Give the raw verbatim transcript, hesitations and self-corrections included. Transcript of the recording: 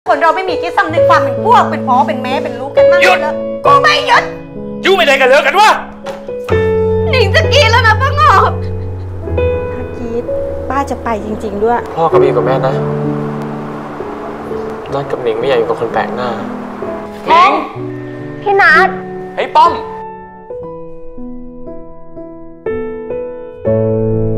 คนเราไม่มีจิตสำนึกความเป็นพวกเป็นพ่อเป็นแม่เป็นลูกกันมากเลยกูไม่หยุดยูไม่ได้กันเลิกกันวะหนิงจะกินแล้วนะป้างอบถ้าคิดป้าจะไปจริงๆด้วยพ่อกับพี่กับแม่นะนัดกับหนิงไม่อยากอยู่กับคนแปลกหน้าหนิงพี่นัทเฮ้ยป้อม